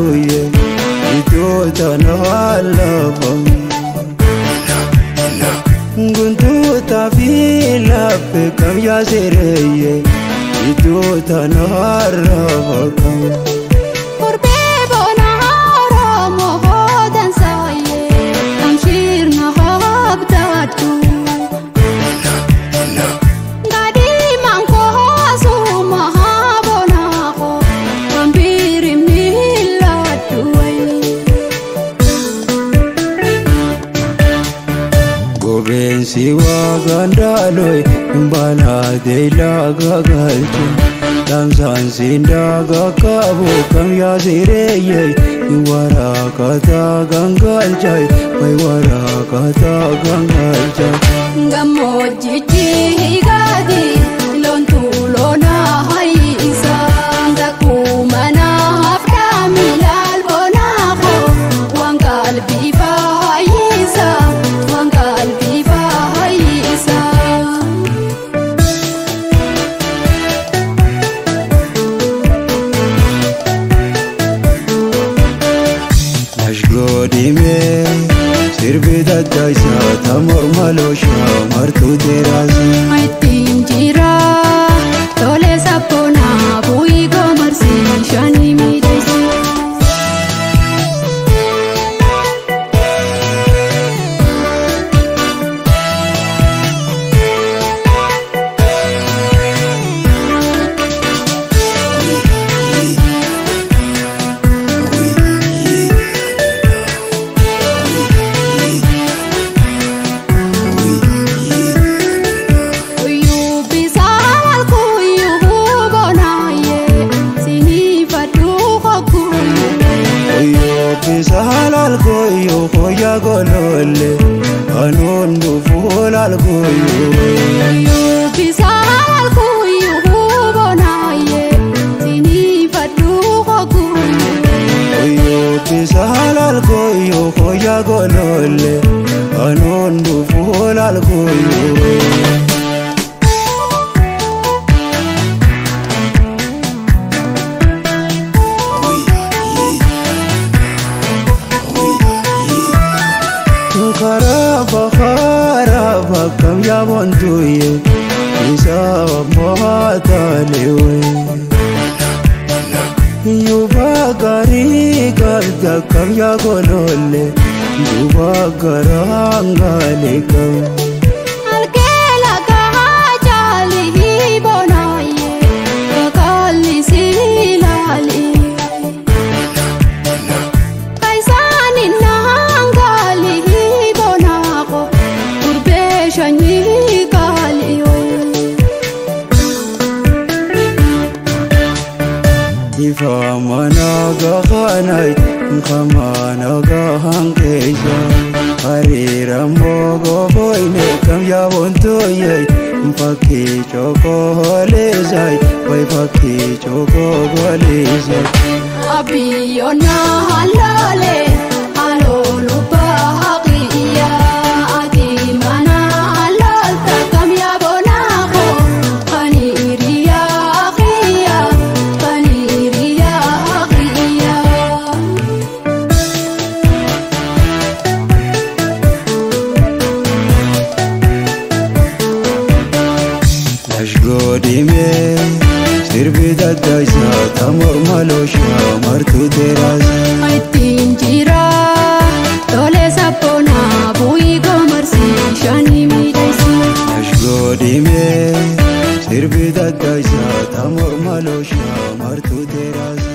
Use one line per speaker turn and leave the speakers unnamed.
wantuye itoota nahalafam guntuuta fi lappe kam yaasireye itoota naharrafakam Bensi wagandaloi balade laga galche damsan sindaga kabo kam yasireye warakata gangalchai bai warakata gangalchai
gamoji higadi lontu lona haisa dakumana hafta milal bonako wangal biba haisa wangal biba haisa
ashgodime sirbida daisa tamor malosha martu terasi
aitin jira tole sapona bui gomarsi shani midesi
Salal koyo koya golole anon du fulal koyo
salal koyo bonaye sini fadu koyo
salal koyo koya golole anon du fulal koyo Karaba kam ya wantuye isa mahatalewe yuba gari galda kam ya golole yuba garangale kam
alkela kahajali bonaye kakali silali
Ifa managa khanai khamanaga hangeja harira mogo boine kam ya bontoye pakhi choko holezai bai pakhi choko holezai
abiyona halale alolu bahaqiya adimana halal kam ya bonako qaniriya aqiya qaniriya aqiya
ashgodime sirbida daisa tamor malosha martu terasi
aitin jira tole sapona bui gomarsi shani midesi
ashgodime sirbida daisa tamor malosha martu terasi